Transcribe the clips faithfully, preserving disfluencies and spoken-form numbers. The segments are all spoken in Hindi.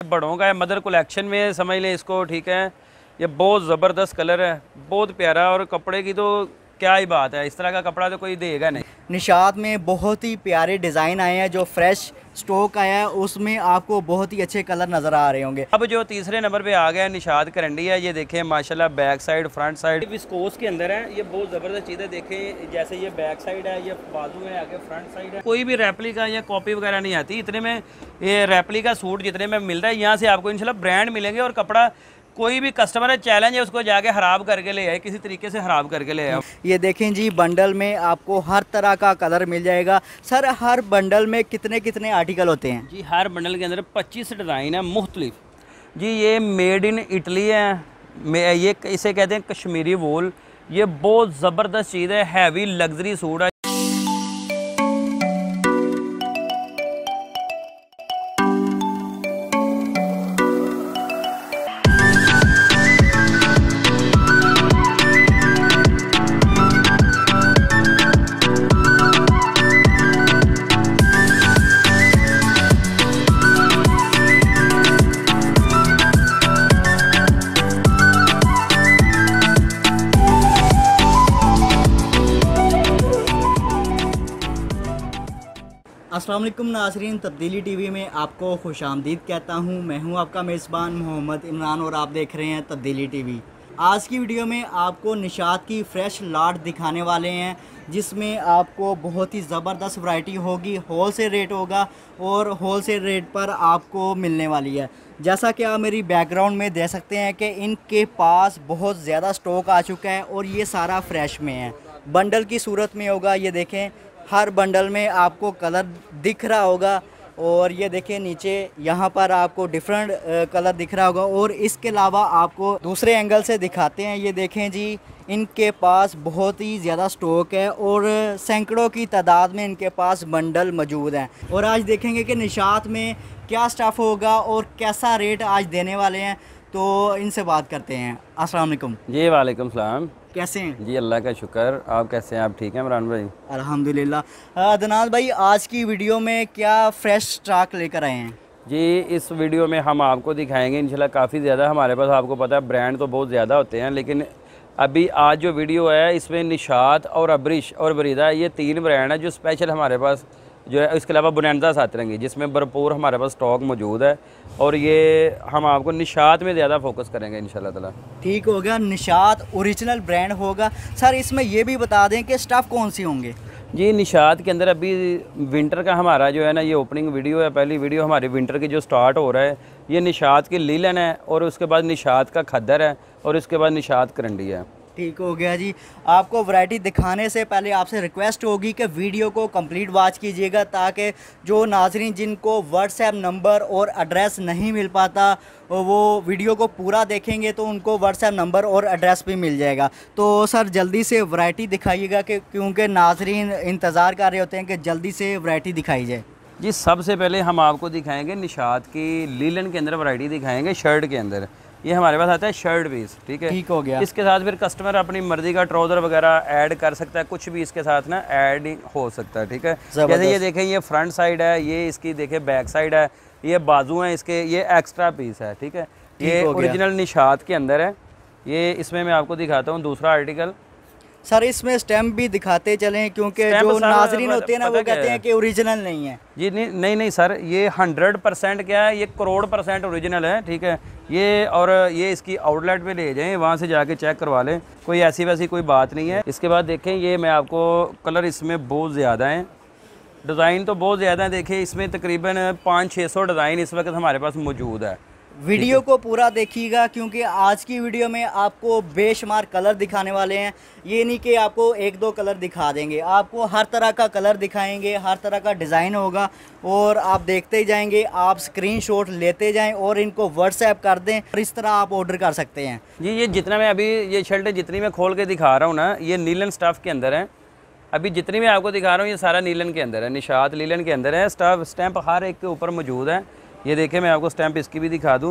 बड़ों का है, मदर कलेक्शन में समझ लें इसको, ठीक है। ये बहुत ज़बरदस्त कलर है, बहुत प्यारा, और कपड़े की तो क्या ही बात है, इस तरह का कपड़ा तो कोई देगा नहीं। निशात में बहुत ही प्यारे डिज़ाइन आए हैं, जो फ्रेश स्टॉक आया है उसमें आपको बहुत ही अच्छे कलर नज़र आ रहे होंगे। अब जो तीसरे नंबर पे आ गया निशात करंडी है, ये देखें माशाल्लाह, back side front side viscose के अंदर है। ये बहुत ज़बरदस्त चीज़ है, देखें जैसे ये बैक साइड है, ये बाजू है, आगे फ्रंट साइड है। कोई भी रेप्लिका या कॉपी वगैरह नहीं आती। इतने में ये रेप्लिका सूट जितने में मिल रहा है, यहाँ से आपको इंशाल्लाह ब्रांड मिलेंगे। और कपड़ा कोई भी कस्टमर है, चैलेंज है उसको जाके खराब करके ले आए, किसी तरीके से खराब करके ले आए। ये देखें जी, बंडल में आपको हर तरह का कलर मिल जाएगा। सर, हर बंडल में कितने कितने आर्टिकल होते हैं? जी हर बंडल के अंदर पच्चीस डिज़ाइन है मुख्तलिफ। जी ये मेड इन इटली है, ये इसे कहते हैं कश्मीरी वूल। ये बहुत ज़बरदस्त चीज़ है, हैवी लग्जरी सूट है। अस्सलाम वालेकुम नाज़रीन, तब्दीली टीवी में आपको खुशामदीद कहता हूं। मैं हूं आपका मेज़बान मोहम्मद इमरान और आप देख रहे हैं तब्दीली टीवी। आज की वीडियो में आपको निशात की फ़्रेश लाट दिखाने वाले हैं, जिसमें आपको बहुत ही ज़बरदस्त वैरायटी होगी। होल सेल रेट होगा और होल सेल रेट पर आपको मिलने वाली है। जैसा कि आप मेरी बैकग्राउंड में देख सकते हैं कि इनके पास बहुत ज़्यादा स्टॉक आ चुका है और ये सारा फ्रेश में है। बंडल की सूरत में होगा। ये देखें, हर बंडल में आपको कलर दिख रहा होगा। और ये देखें नीचे यहाँ पर आपको डिफरेंट कलर दिख रहा होगा। और इसके अलावा आपको दूसरे एंगल से दिखाते हैं। ये देखें जी, इनके पास बहुत ही ज़्यादा स्टॉक है और सैकड़ों की तादाद में इनके पास बंडल मौजूद हैं। और आज देखेंगे कि निशात में क्या स्टफ़ होगा और कैसा रेट आज देने वाले हैं, तो इनसे बात करते हैं। अस्सलाम वालेकुम। जी वालेकुम सलाम। कैसे हैं जी? अल्लाह का शुक्र, आप कैसे हैं? आप ठीक हैं इमरान भाई? अल्हम्दुलिल्लाह। अदनान भाई, आज की वीडियो में क्या फ़्रेश स्टॉक लेकर आए हैं? जी इस वीडियो में हम आपको दिखाएंगे इंशाल्लाह काफ़ी ज़्यादा हमारे पास, आपको पता है ब्रांड तो बहुत ज़्यादा होते हैं, लेकिन अभी आज जो वीडियो है इसमें निशात और अब्रिश और बरीदा, ये तीन ब्रांड है जो स्पेशल हमारे पास जो है। इसके अलावा बुनंदा सातरंगी, जिसमें भरपूर हमारे पास स्टॉक मौजूद है। और ये हम आपको निशात में ज़्यादा फोकस करेंगे इंशाल्लाह ताला। ठीक हो गया, निशात ओरिजिनल ब्रांड होगा। सर, इसमें ये भी बता दें कि स्टफ़ कौन सी होंगे? जी निशात के अंदर अभी विंटर का हमारा जो है ना, ये ओपनिंग वीडियो है, पहली वीडियो हमारी विंटर की जो स्टार्ट हो रहा है। ये निशात की लीलन है और उसके बाद निशात का खद्दर है और उसके बाद निशात करंडी है। ठीक हो गया जी। आपको वैरायटी दिखाने से पहले आपसे रिक्वेस्ट होगी कि वीडियो को कंप्लीट वॉच कीजिएगा, ताकि जो नाजरीन जिनको व्हाट्सएप नंबर और एड्रेस नहीं मिल पाता वो वीडियो को पूरा देखेंगे तो उनको व्हाट्सएप नंबर और एड्रेस भी मिल जाएगा। तो सर जल्दी से वैरायटी दिखाइएगा, कि क्योंकि नाजरीन इंतज़ार कर रहे होते हैं कि जल्दी से वैरायटी दिखाई जाए। जी सबसे पहले हम आपको दिखाएंगे निशात की लीलन के अंदर वैरायटी दिखाएंगे। शर्ट के अंदर ये हमारे पास आता है शर्ट पीस, ठीक है। ठीक हो गया। इसके साथ फिर कस्टमर अपनी मर्जी का ट्राउज़र वगैरह ऐड कर सकता है, कुछ भी इसके साथ ना ऐड हो सकता है, ठीक है। जैसे ये देखें, ये फ्रंट साइड है, ये इसकी देखें बैक साइड है, ये बाजू हैं इसके, ये एक्स्ट्रा पीस है, ठीक है। ये ओरिजिनल निशात के अंदर है। ये इसमें मैं आपको दिखाता हूँ दूसरा आर्टिकल। सर इसमें स्टैम्प भी दिखाते चलें, क्योंकि जो नाजरीन होते हैं ना वो कहते हैं कि ओरिजिनल नहीं है। जी नहीं नहीं नहीं सर, ये हंड्रेड परसेंट क्या है, ये करोड़ परसेंट ओरिजिनल है, ठीक है। ये और ये इसकी आउटलेट पे ले जाएं, वहाँ से जाके चेक करवा लें, कोई ऐसी वैसी कोई बात नहीं है। इसके बाद देखें, ये मैं आपको कलर इसमें बहुत ज़्यादा हैं, डिज़ाइन तो बहुत ज़्यादा है। देखें इसमें तकरीबन पाँच छः सौ डिज़ाइन इस वक्त हमारे पास मौजूद है। वीडियो को पूरा देखिएगा, क्योंकि आज की वीडियो में आपको बेशुमार कलर दिखाने वाले हैं। ये नहीं कि आपको एक दो कलर दिखा देंगे, आपको हर तरह का कलर दिखाएंगे, हर तरह का डिज़ाइन होगा और आप देखते ही जाएंगे। आप स्क्रीनशॉट लेते जाएं और इनको व्हाट्सएप कर दें और इस तरह आप ऑर्डर कर सकते हैं। जी ये जितना मैं अभी ये शर्ट जितनी मैं खोल के दिखा रहा हूँ ना, ये नीलन स्टफ़ के अंदर है। अभी जितनी मैं आपको दिखा रहा हूँ ये सारा नीलन के अंदर है, निशात लीलन के अंदर है। स्टफ स्टैंप हर एक के ऊपर मौजूद है। ये देखें, मैं आपको स्टैंप इसकी भी दिखा दूँ।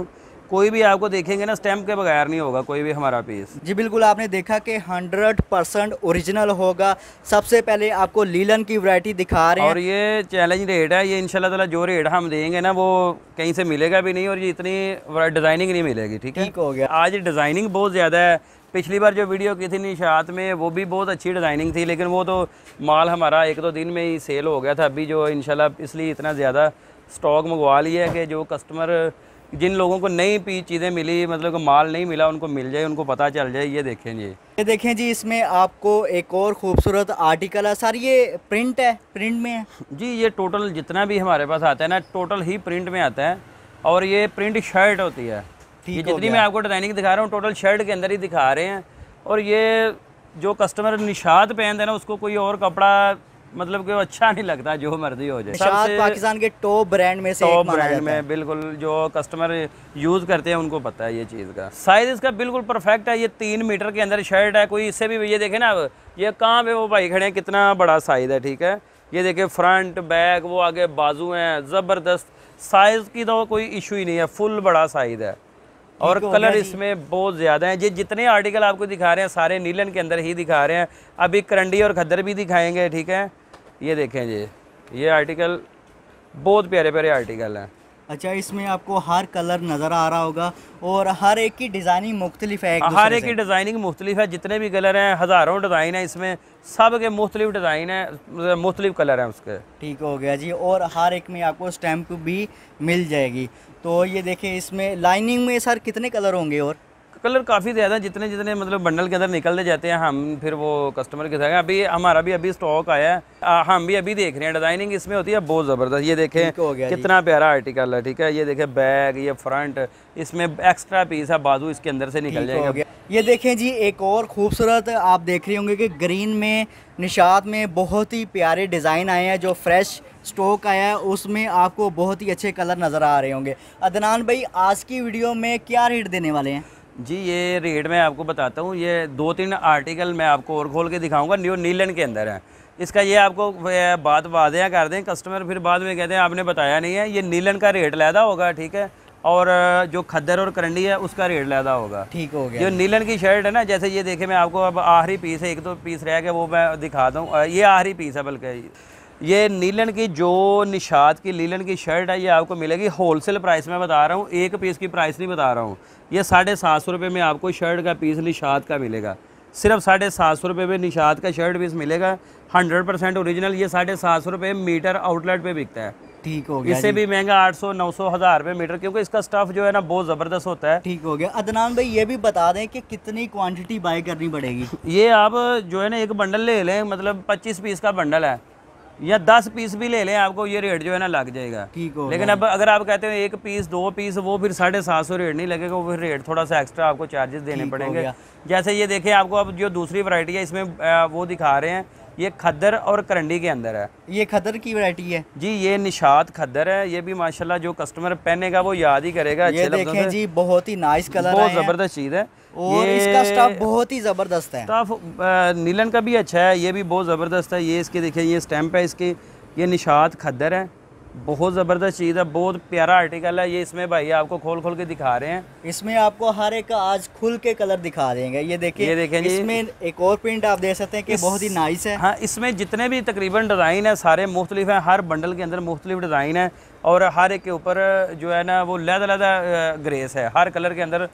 कोई भी आपको देखेंगे ना स्टैम्प के बगैर नहीं होगा कोई भी हमारा पीस। जी बिल्कुल, आपने देखा कि हंड्रेड परसेंट ओरिजिनल होगा। सबसे पहले आपको लीलन की वैरायटी दिखा रहे हैं और ये चैलेंज रेट है, ये इंशाल्लाह ताला जो रेट हम देंगे ना वो कहीं से मिलेगा भी नहीं, और ये इतनी डिज़ाइनिंग नहीं मिलेगी। ठीक है, ठीक हो गया। आज डिज़ाइनिंग बहुत ज़्यादा है। पिछली बार जो वीडियो की थी निशात में वो भी बहुत अच्छी डिज़ाइनिंग थी, लेकिन वो तो माल हमारा एक दो दिन में ही सेल हो गया था। अभी जो इंशाल्लाह इसलिए इतना ज़्यादा स्टॉक मंगवा लिया है कि जो कस्टमर, जिन लोगों को नई पी चीज़ें मिली, मतलब कि माल नहीं मिला, उनको मिल जाए, उनको पता चल जाए। ये देखें जी, ये देखें जी, इसमें आपको एक और खूबसूरत आर्टिकल है सर। ये प्रिंट है, प्रिंट में है जी। ये टोटल जितना भी हमारे पास आता है ना, टोटल ही प्रिंट में आता है, और ये प्रिंट शर्ट होती है। ये जितनी मैं आपको डिज़ाइनिंग दिखा रहा हूँ टोटल शर्ट के अंदर ही दिखा रहे हैं। और ये जो कस्टमर निशात पहनते हैं ना, उसको कोई और कपड़ा मतलब कि अच्छा नहीं लगता, जो मर्जी हो जाए। निशात पाकिस्तान के टॉप ब्रांड में से टॉप ब्रांड में बिल्कुल, जो कस्टमर यूज़ करते हैं उनको पता है ये चीज़ का। साइज़ इसका बिल्कुल परफेक्ट है। ये तीन मीटर के अंदर शर्ट है, कोई इससे भी, ये देखें ना, ये कहाँ पे वो भाई खड़े हैं, कितना बड़ा साइज़ है। ठीक है, ये देखें फ्रंट बैक, वो आगे बाजू हैं, ज़बरदस्त साइज़ की तो कोई इशू ही नहीं है, फुल बड़ा साइज़ है। और कलर इसमें बहुत ज़्यादा हैं। ये जितने आर्टिकल आपको दिखा रहे हैं सारे नीलन के अंदर ही दिखा रहे हैं। अभी करंडी और खद्दर भी दिखाएंगे। ठीक है, ये देखें जी, ये आर्टिकल बहुत प्यारे प्यारे आर्टिकल हैं। अच्छा, इसमें आपको हर कलर नज़र आ रहा होगा और हर एक की डिज़ाइनिंग मुख्तलिफ है, हर एक की डिज़ाइनिंग मुख्तलिफ है। जितने भी कलर हैं, हज़ारों डिज़ाइन है इसमें, सब के मुख्तलिफ डिज़ाइन है, मुख्तलिफ कलर हैं उसके। ठीक हो गया जी। और हर एक में आपको स्टैम्प भी मिल जाएगी। तो ये देखें, इसमें लाइनिंग में सर कितने कलर होंगे? और कलर काफ़ी ज़्यादा, जितने जितने मतलब बंडल के अंदर निकलते जाते हैं, हम फिर वो कस्टमर के साथ, अभी हमारा भी अभी स्टॉक आया है, आ, हम भी अभी देख रहे हैं। डिज़ाइनिंग इसमें होती है बहुत ज़बरदस्त। ये देखें कितना प्यारा आर्टिकल है। ठीक है, ये देखें बैग, ये फ्रंट, इसमें एक्स्ट्रा पीस है, बाजू इसके अंदर से निकल जाएगा। ये देखें जी, एक और खूबसूरत आप देख रहे होंगे कि ग्रीन में निशात में बहुत ही प्यारे डिज़ाइन आए हैं। जो फ्रेश स्टॉक आया है उसमें आपको बहुत ही अच्छे कलर नज़र आ रहे होंगे। अदनान भाई, आज की वीडियो में क्या रेट देने वाले हैं? जी, ये रेट मैं आपको बताता हूँ। ये दो तीन आर्टिकल मैं आपको और खोल के दिखाऊंगा, न्यू नीलन के अंदर है। इसका ये आपको बात वादिया कर दें, कस्टमर फिर बाद में कहते हैं आपने बताया नहीं है। ये नीलन का रेट ज़्यादा होगा। ठीक है, और जो खद्दर और करंडी है उसका रेट ज़्यादा होगा। ठीक हो गया। जो नीलन की शर्ट है ना, जैसे ये देखे, मैं आपको अब आखिरी पीस है, एक दो पीस रह गया, वो मैं दिखा दूँ। ये आखिरी पीस है, बल्कि ये नीलन की जो निशात की नीलन की शर्ट है, ये आपको मिलेगी होलसेल प्राइस में बता रहा हूँ, एक पीस की प्राइस नहीं बता रहा हूँ। ये साढ़े सात सौ रुपये में आपको शर्ट का पीस निशात का मिलेगा। सिर्फ साढ़े सात सौ रुपये में निशात का शर्ट पीस मिलेगा, हंड्रेड परसेंट ओरिजिनल। ये साढ़े सात सौ रुपये मीटर आउटलेट पे बिकता है। ठीक हो गया। इससे भी महंगा आठ सौ नौ सौ हज़ार रुपये मीटर, क्योंकि इसका स्टफ़ जो है ना बहुत ज़बरदस्त होता है। ठीक हो गया। अदनान भाई, ये भी बता दें कि कितनी क्वांटिटी बाय करनी पड़ेगी? ये आप जो है ना एक बंडल ले लें, मतलब पच्चीस पीस का बंडल है, या दस पीस भी ले लें, आपको ये रेट जो है ना लग जाएगा। ठीक हो। लेकिन अब अगर आप कहते हो एक पीस दो पीस, वो फिर साढ़े सात सौ रेट नहीं लगेगा, वो फिर रेट थोड़ा सा एक्स्ट्रा आपको चार्जेस देने पड़ेंगे। जैसे ये देखें, आपको अब जो दूसरी वैरायटी है इसमें वो दिखा रहे हैं, ये खद्दर और करंडी के अंदर है। ये खद्दर की वैरायटी है जी, ये निशात खद्दर है। ये भी माशाल्लाह जो कस्टमर पहनेगा वो याद ही करेगा। ये देखें जी, बहुत ही नाइस कलर है, बहुत ज़बरदस्त चीज़ है। और इसका स्टफ बहुत ही ज़बरदस्त है। स्टफ नीलन का भी अच्छा है, ये भी बहुत ज़बरदस्त है। ये इसके देखिए, ये स्टैम्प है इसकी, ये निशात खद्दर है, बहुत ज़बरदस्त चीज़ है, बहुत प्यारा आर्टिकल है। ये इसमें भाई आपको खोल खोल के दिखा रहे हैं। इसमें आपको हर एक का आज खुल के कलर दिखा देंगे। ये देखिए, ये देखें जी, इसमें एक और प्रिंट आप देख सकते हैं कि बहुत ही नाइस है। हाँ, इसमें जितने भी तकरीबन डिज़ाइन है सारे मुख्तलिफ हैं, हर बंडल के अंदर मुख्तलिफ डिज़ाइन है, और हर एक के ऊपर जो है ना वो लहदा-लहदा ग्रेस है, हर कलर के अंदर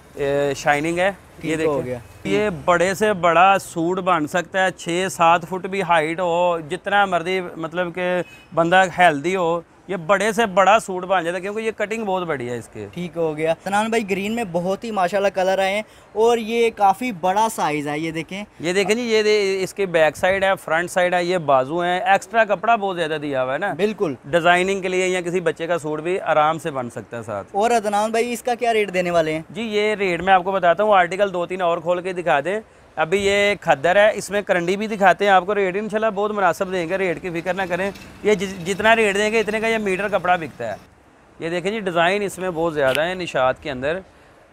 शाइनिंग है। ये देखिए, ये बड़े से बड़ा सूट बन सकता है, छः सात फुट भी हाइट हो, जितना मर्जी मतलब कि बंदा हेल्दी हो, ये बड़े से बड़ा सूट बन जाता है, क्योंकि ये कटिंग बहुत बड़ी है इसके। ठीक हो गया। सनान भाई, ग्रीन में बहुत ही माशाल्लाह कलर आए हैं, और ये काफ़ी बड़ा साइज़ है। ये देखें, ये देखें जी, ये दे, इसकी बैक साइड है, फ्रंट साइड है, ये बाजू है, एक्स्ट्रा कपड़ा बहुत ज़्यादा दिया हुआ है ना, बिल्कुल डिज़ाइनिंग के लिए, या किसी बच्चे का सूट भी आराम से बन सकता है साथ। और अदनान भाई, इसका क्या रेट देने वाले हैं? जी, ये रेट मैं आपको बताता हूँ, आर्टिकल दो तीन और खोल के दिखा दें। अभी ये खद्दर है, इसमें करंडी भी दिखाते हैं आपको। रेट इंशाल्लाह बहुत मुनासिब देंगे, रेट की फिक्र ना करें। ये जि, जितना रेट देंगे इतने का ये मीटर कपड़ा बिकता है। ये देखें जी, डिज़ाइन इसमें बहुत ज़्यादा है निशात के अंदर,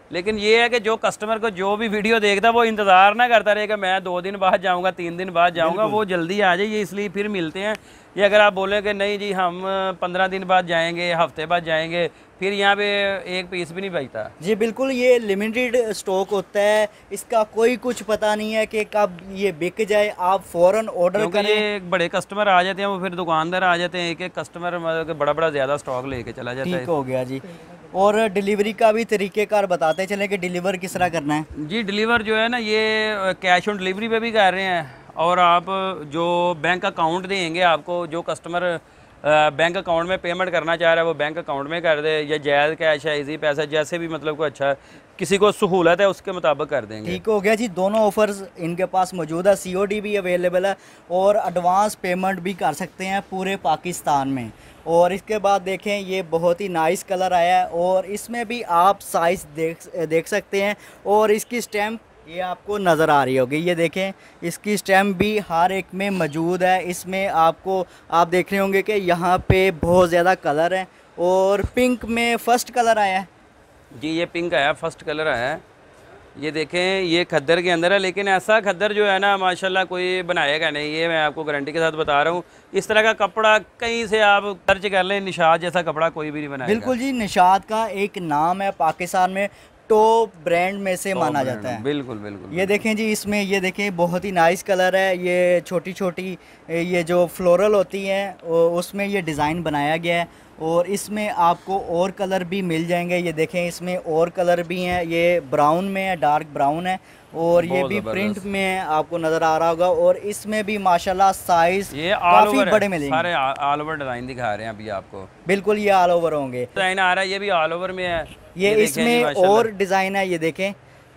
लेकिन ये है कि जो कस्टमर को जो भी वीडियो देखता है वो इंतज़ार ना करता रहे कि मैं दो दिन बाद जाऊंगा, तीन दिन बाद जाऊंगा, वो जल्दी आ जाए, ये इसलिए फिर मिलते हैं। ये अगर आप बोलें कि नहीं जी हम पंद्रह दिन बाद जाएंगे, हफ्ते बाद जाएंगे, फिर यहाँ पे एक पीस भी नहीं बचता। जी बिल्कुल, ये लिमिटेड स्टॉक होता है, इसका कोई कुछ पता नहीं है कि कब ये बिक जाए। आप फ़ौरन ऑर्डर करें। ये बड़े कस्टमर आ जाते हैं, वो फिर दुकानदार आ जाते हैं, एक एक कस्टमर मतलब कि बड़ा बड़ा ज़्यादा स्टॉक लेके चला जाता है। ठीक हो गया जी। और डिलीवरी का भी तरीक़ेकार बताते चले कि डिलीवर किस तरह करना है। जी डिलीवर जो है ना, ये कैश ऑन डिलीवरी पे भी कर रहे हैं, और आप जो बैंक अकाउंट देंगे आपको, जो कस्टमर बैंक अकाउंट में पेमेंट करना चाह रहा है वो बैंक अकाउंट में कर दे, या जायज़ कैश है, इजी पैसा, जैसे भी मतलब को अच्छा किसी को सहूलत है उसके मुताबिक कर देंगे। ठीक हो गया जी। दोनों ऑफर्स इनके पास मौजूद है, सी ओ डी भी अवेलेबल है और एडवांस पेमेंट भी कर सकते हैं पूरे पाकिस्तान में। और इसके बाद देखें, ये बहुत ही नाइस कलर आया है और इसमें भी आप साइज़ देख देख सकते हैं। और इसकी स्टैम्प ये आपको नज़र आ रही होगी, ये देखें, इसकी स्टैम्प भी हर एक में मौजूद है। इसमें आपको आप देख रहे होंगे कि यहाँ पे बहुत ज़्यादा कलर है और पिंक में फ़र्स्ट कलर आया है जी। ये पिंक आया, फर्स्ट कलर आया है। ये देखें, ये खद्दर के अंदर है, लेकिन ऐसा खद्दर जो है ना माशाल्लाह कोई बनाएगा नहीं, ये मैं आपको गारंटी के साथ बता रहा हूँ। इस तरह का कपड़ा कहीं से आप सर्च कर लें, निशात जैसा कपड़ा कोई भी नहीं बनाएगा। बिल्कुल जी, निशात का एक नाम है, पाकिस्तान में टॉप ब्रांड में से माना जाता है। बिल्कुल बिल्कुल। ये देखें जी, इसमें ये देखें बहुत ही नाइस कलर है। ये छोटी छोटी ये जो फ्लोरल होती हैं उसमें ये डिज़ाइन बनाया गया है और इसमें आपको और कलर भी मिल जाएंगे। ये देखें, इसमें और कलर भी हैं, ये ब्राउन में है, डार्क ब्राउन है, और ये भी प्रिंट में आपको नज़र आ रहा होगा। और इसमें भी माशाल्लाह साइज़ ये काफ़ी बड़े मिलेंगे। सारे ऑल ओवर डिज़ाइन दिखा रहे हैं अभी आपको। बिल्कुल, ये ऑल ओवर होंगे। डिज़ाइन आ रहा है, ये भी ऑल ओवर में है। ये, ये इसमें और डिज़ाइन है, ये देखें,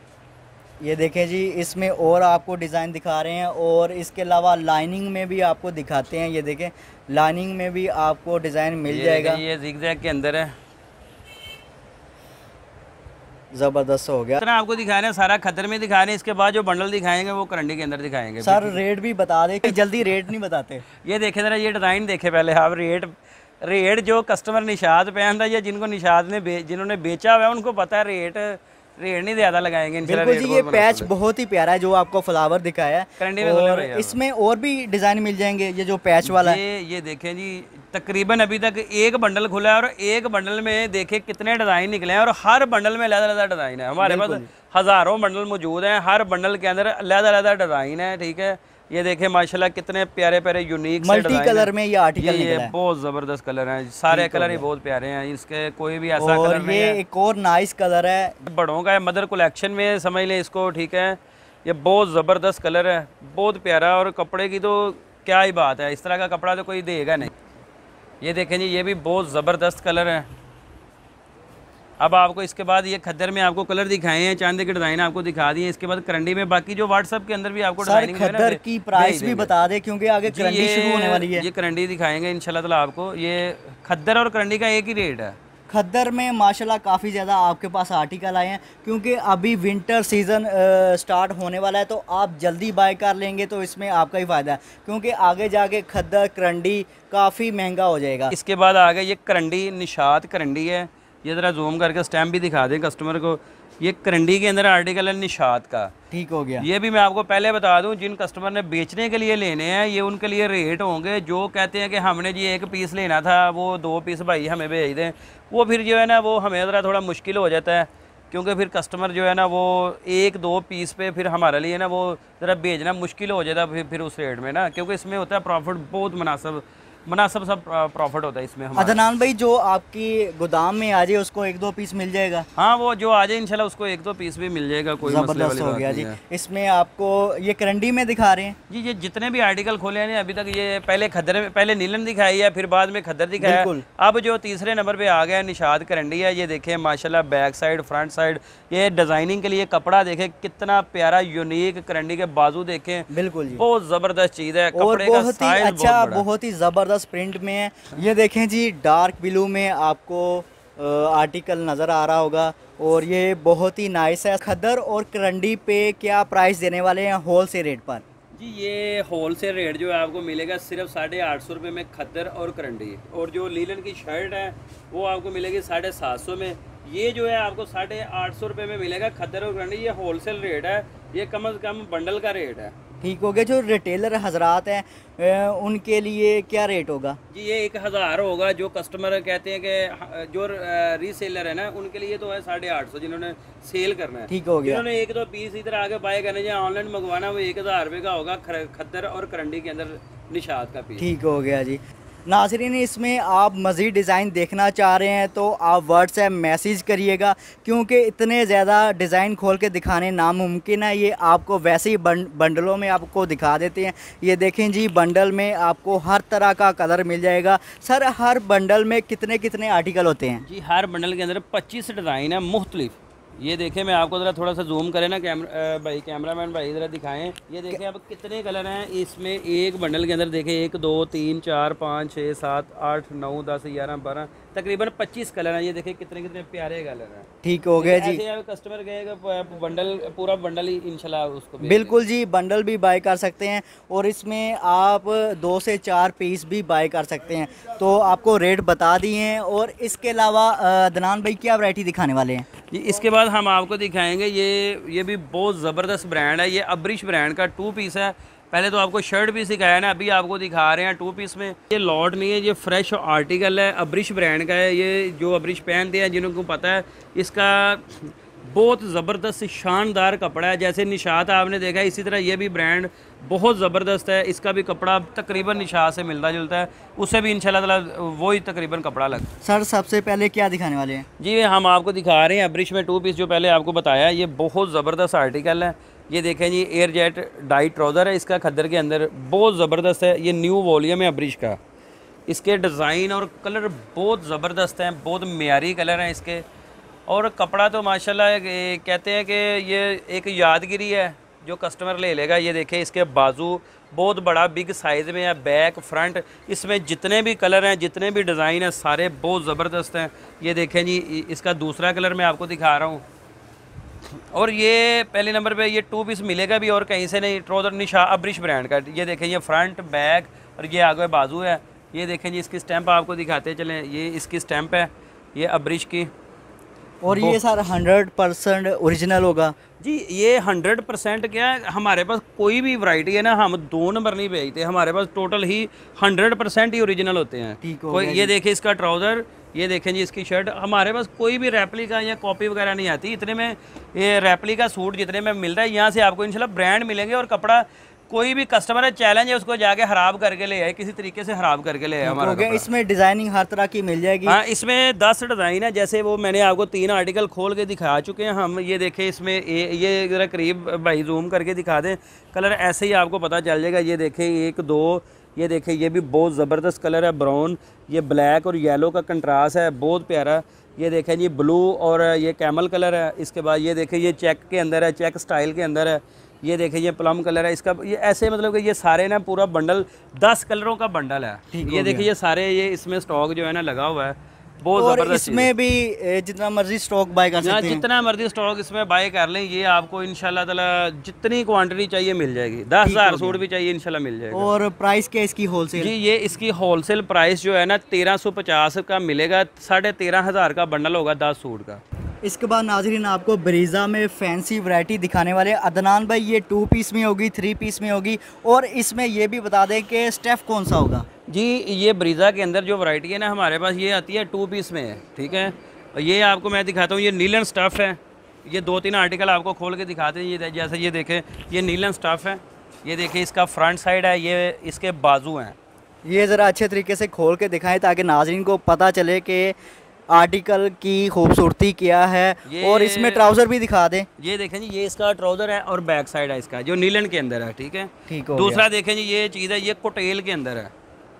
ये देखें जी, इसमें और आपको डिज़ाइन दिखा रहे हैं। और इसके अलावा लाइनिंग में भी आपको दिखाते हैं, ये देखें, लाइनिंग में भी आपको डिज़ाइन मिल ये जाएगा। ये ज़िगज़ैग के अंदर है, ज़बरदस्त हो गया। इतना आपको दिखा रहे हैं, सारा खतर में दिखा रहे हैं। इसके बाद जो बंडल दिखाएंगे वो करंडी के अंदर दिखाएंगे। सर रेट भी बता दें कि जल्दी रेट नहीं बताते। ये देखें ज़रा, ये डिज़ाइन देखे पहले आप। रेट रेट जो कस्टमर निशात पहनता है या जिनको निशात ने बे, जिन्होंने बेचा हुआ है उनको पता है रेट रेट नहीं ज़्यादा लगाएंगे। बिल्कुल जी, ये पैच बहुत ही प्यारा है जो आपको फ्लावर दिखाया है। करंडी में और इसमें और भी डिज़ाइन मिल जाएंगे। ये जो पैच वाला ये ये देखें जी, तकरीबन अभी तक एक बंडल खुला है और एक बंडल में देखे कितने डिज़ाइन निकले हैं और हर बंडल में अलग-अलग डिज़ाइन है। हमारे पास हज़ारों बंडल मौजूद हैं, हर बंडल के अंदर अलग-अलग डिज़ाइन है। ठीक है, ये देखें माशाल्लाह कितने प्यारे प्यारे यूनिक मल्टी कलर में ये आर्टिकल ये बहुत ज़बरदस्त कलर हैं, सारे कलर ही बहुत प्यारे हैं, इसके कोई भी ऐसा और कलर नहीं है। ये एक और नाइस कलर है, बड़ों का है, मदर कलेक्शन में समझ लें इसको। ठीक है, ये बहुत ज़बरदस्त कलर है, बहुत प्यारा। और कपड़े की तो क्या ही बात है, इस तरह का कपड़ा तो कोई देगा नहीं। ये देखें जी, ये भी बहुत ज़बरदस्त कलर है। अब आपको इसके बाद ये खद्दर में आपको कलर दिखाए हैं, चांदी के डिज़ाइन आपको दिखा दिए। इसके बाद करंडी में बाकी जो व्हाट्सएप के अंदर भी आपको डिजाइनिंग है ना, खद्दर की प्राइस भी बता दें क्योंकि आगे करंडी शुरू होने वाली है। ये करंडी दिखाएंगे इंशाल्लाह ताला आपको। ये खद्दर और करंडी का एक ही रेट है। खद्दर में माशाल्लाह काफ़ी ज़्यादा आपके पास आर्टिकल आए हैं क्योंकि अभी विंटर सीज़न स्टार्ट होने वाला है, तो आप जल्दी बाय कर लेंगे तो इसमें आपका ही फ़ायदा है क्योंकि आगे जाके खद्दर करंडी काफ़ी महंगा हो जाएगा। इसके बाद आ गए ये करंडी, निशात करंडी है। ये ज़रा जूम करके स्टैम्प भी दिखा दें कस्टमर को। ये करंडी के अंदर आर्टिकल है निशात का। ठीक हो गया। ये भी मैं आपको पहले बता दूं, जिन कस्टमर ने बेचने के लिए लेने हैं ये उनके लिए रेट होंगे। जो कहते हैं कि हमने जी एक पीस लेना था, वो दो पीस भाई हमें भेज दें, वो फिर जो है ना वो हमें ज़रा थोड़ा मुश्किल हो जाता है क्योंकि फिर कस्टमर जो है ना वो एक दो पीस पे फिर हमारे लिए ना वो ज़रा भेजना मुश्किल हो जाता है फिर फिर उस रेट में ना, क्योंकि इसमें होता है प्रॉफिट बहुत मुनासिब मुनासिब सब प्रॉफिट होता है इसमें हमारा। अदनान भाई, जो आपकी गोदाम में आ जाए उसको एक दो पीस मिल जाएगा? हाँ, वो जो आ जाए इंशाल्लाह उसको एक दो पीस भी मिल जाएगा, कोई मसले वाली हो गया बात जी। नहीं है। इसमें आपको ये करंडी में दिखा रहे हैं जी, ये जितने भी आर्टिकल खोले हैं अभी तक, ये पहले खद्दर में पहले नीलन दिखाई है, फिर बाद में खद्दर दिखाया, अब जो तीसरे नंबर पे आ गया निशात करंडी है। ये देखें माशाल्लाह, बैक साइड फ्रंट साइड ये डिजाइनिंग के लिए कपड़ा देखें कितना प्यारा यूनिक, करंडी के बाजू देखें, बिल्कुल जी, बहुत जबरदस्त चीज है। और कपड़े बहुत का ही साइज अच्छा, बहुत ही जबरदस्त प्रिंट में है। ये देखें जी, डार्क ब्लू में आपको आर्टिकल नज़र आ रहा होगा और ये बहुत ही नाइस है। खद्दर और करंडी पे क्या प्राइस देने वाले हैं होल सेल रेट पर? जी, ये होल सेल रेट जो है आपको मिलेगा सिर्फ साढ़े आठ सौ रुपये में खद्दर और करंडी। और जो लीलन की शर्ट है वो आपको मिलेगी साढ़े सात सौ में। ये जो है आपको साढ़े आठ सौ रुपये में मिलेगा खद्दर और करंडी। ये होलसेल रेट है, ये कम अज़ कम बंडल का रेट है। ठीक हो गया। जो रिटेलर हजरात हैं उनके लिए क्या रेट होगा? जी ये एक हज़ार होगा। जो कस्टमर कहते हैं कि जो रीसेलर है ना उनके लिए तो है साढ़े आठ सौ, जिन्होंने सेल करना है। ठीक हो गया। जिन्होंने एक दो पीस इधर आगे बाय करने या ऑनलाइन मंगवाना वो एक हज़ार रुपये का होगा खद्दर और करंडी के अंदर निशात का पीस। ठीक हो गया जी। नाज़रीन, इसमें आप मज़ीद डिज़ाइन देखना चाह रहे हैं तो आप व्हाट्सएप मैसेज करिएगा, क्योंकि इतने ज़्यादा डिज़ाइन खोल के दिखाने नामुमकिन है। ये आपको वैसे ही बंडलों में आपको दिखा देते हैं। ये देखें जी, बंडल में आपको हर तरह का कलर मिल जाएगा। सर, हर बंडल में कितने कितने आर्टिकल होते हैं? जी हर बंडल के अंदर पच्चीस डिज़ाइन है मुख्तलिफ। ये देखें, मैं आपको ज़रा थोड़ा सा जूम करें ना कैमरा भाई, कैमरामैन भाई ज़रा दिखाएं। ये देखें अब कितने कलर हैं इसमें एक बंडल के अंदर। देखें एक दो तीन चार पाँच छः सात आठ नौ दस ग्यारह बारह तकरीबन पच्चीस कलर हैं। ये देखें कितने कितने प्यारे कलर हैं। ठीक हो गया जी। ऐसे कस्टमर गएगा बंडल पूरा बंडल ही इंशाल्लाह उसको बिल्कुल जी, बंडल भी बाय कर सकते हैं और इसमें आप दो से चार पीस भी बाय कर सकते हैं। तो आपको रेट बता दिए हैं। और इसके अलावा अदनान भाई क्या वैरायटी दिखाने वाले हैं? जी इसके बाद हम आपको दिखाएंगे ये ये भी बहुत ज़बरदस्त ब्रांड है। ये अब्रिश ब्रांड का टू पीस है। पहले तो आपको शर्ट भी सिखाया ना, अभी आपको दिखा रहे हैं टू पीस में। ये लॉट नहीं है, ये फ्रेश आर्टिकल है, अब्रिश ब्रांड का है। ये जो अब्रिश पहनते हैं जिनको पता है, इसका बहुत ज़बरदस्त शानदार कपड़ा है। जैसे निशात आपने देखा है, इसी तरह ये भी ब्रांड बहुत ज़बरदस्त है। इसका भी कपड़ा तकरीबन निशात से मिलता जुलता है, उससे भी इंशाल्लाह ताला वही तकरीबन कपड़ा लगता है। सर, सबसे पहले क्या दिखाने वाले हैं? जी हम आपको दिखा रहे हैं अब्रिश में टू पीस, जो पहले आपको बताया। ये बहुत ज़बरदस्त आर्टिकल है। ये देखें जी, एयर जेट डाई ट्राउज़र है इसका खद्दर के अंदर, बहुत ज़बरदस्त है। ये न्यू वॉल्यूम है अब्रिश का। इसके डिज़ाइन और कलर बहुत ज़बरदस्त हैं, बहुत मेयारी कलर हैं इसके। और कपड़ा तो माशाल्लाह कहते हैं कि ये एक यादगिरी है जो कस्टमर ले लेगा। ये देखें इसके बाजू बहुत बड़ा बिग साइज़ में है, बैक फ्रंट इसमें जितने भी कलर हैं, जितने भी डिज़ाइन हैं, सारे बहुत ज़बरदस्त हैं। ये देखें जी, इसका दूसरा कलर मैं आपको दिखा रहा हूँ। और ये पहले नंबर पे ये टू पीस मिलेगा भी और कहीं से नहीं, ट्राउज़र निशा अब्रिश ब्रांड का। ये देखें, ये फ्रंट बैक और ये आगे बाजू है। ये देखें जी, इसकी स्टैंप आपको दिखाते चलें। ये इसकी स्टैंप है, ये अब्रिश की। और ये सर हंड्रेड परसेंट ओरिजिनल होगा? जी ये हंड्रेड परसेंट क्या है, हमारे पास कोई भी वैरायटी है ना, हम दो नंबर नहीं भेजते। हमारे पास टोटल ही हंड्रेड परसेंट ही ओरिजिनल होते हैं। कोई ये देखें इसका ट्राउज़र, ये देखें जी इसकी शर्ट। हमारे पास कोई भी रेप्लिका या कॉपी वगैरह नहीं आती। इतने में ये रेप्लिका सूट जितने में मिल रहा है, यहाँ से आपको इंशाल्लाह ब्रांड मिलेंगे। और कपड़ा कोई भी कस्टमर है, चैलेंज है उसको जाके खराब करके ले आए, किसी तरीके से खराब करके ले आए हमारा कपड़ा। इसमें डिज़ाइनिंग हर तरह की मिल जाएगी। हाँ, इसमें दस डिज़ाइन है। जैसे वो मैंने आपको तीन आर्टिकल खोल के दिखा चुके हैं हम। ये देखें इसमें ए, ये ज़रा करीब भाई जूम करके दिखा दें, कलर ऐसे ही आपको पता चल जाएगा। ये देखें एक दो, ये देखें ये भी बहुत ज़बरदस्त कलर है, ब्राउन। ये ब्लैक और येलो का कंट्रास्ट है, बहुत प्यारा। ये देखें जी ब्लू और ये कैमल कलर है। इसके बाद ये देखें ये चेक के अंदर है, चेक स्टाइल के अंदर है। ये देखें ये प्लम कलर है इसका। ये ऐसे मतलब कि ये सारे ना पूरा बंडल दस कलरों का बंडल है। ये देखिए ये सारे ये इसमें स्टॉक जो है ना लगा हुआ है, बहुत और ज़बरदस्त। इसमें भी जितना मर्जी स्टॉक बाय कर सकते हैं, जितना मर्जी स्टॉक इसमें बाय कर लें। ये आपको इंशाल्लाह ताला जितनी क्वांटिटी चाहिए मिल जाएगी। दस हज़ार सूट भी चाहिए इंशाल्लाह मिल जाएगा। और प्राइस क्या इसकी होलसेल? जी ये इसकी होलसेल प्राइस जो है ना तेरह सौ पचास का मिलेगा। साढ़े तेरह हज़ार का बंडल होगा दस सूट का। इसके बाद नाज़रीन आपको ब्रीज़ा में फैंसी वैरायटी दिखाने वाले। अदनान भाई ये टू पीस में होगी, थ्री पीस में होगी, और इसमें ये भी बता दें कि स्टेफ कौन सा होगा? जी ये ब्रीज़ा के अंदर जो वैरायटी है ना हमारे पास, ये आती है टू पीस में, ठीक है। ये आपको मैं दिखाता हूँ, ये नीलन स्टफ़ है। ये दो तीन आर्टिकल आपको खोल के दिखाते हैं। ये जैसे ये देखें, ये नीलन स्टफ़ है। ये देखें इसका फ्रंट साइड है, ये इसके बाजू हैं। ये ज़रा अच्छे तरीके से खोल के दिखाएं ताकि नाज़रीन को पता चले कि आर्टिकल की खूबसूरती क्या है। और इसमें ट्राउज़र भी दिखा दें। ये देखें जी, ये इसका ट्राउज़र है और बैक साइड है इसका, जो नीलन के अंदर है, ठीक है। ठीक हो दूसरा देखें जी, ये चीज़ है, ये कोटेल के अंदर है।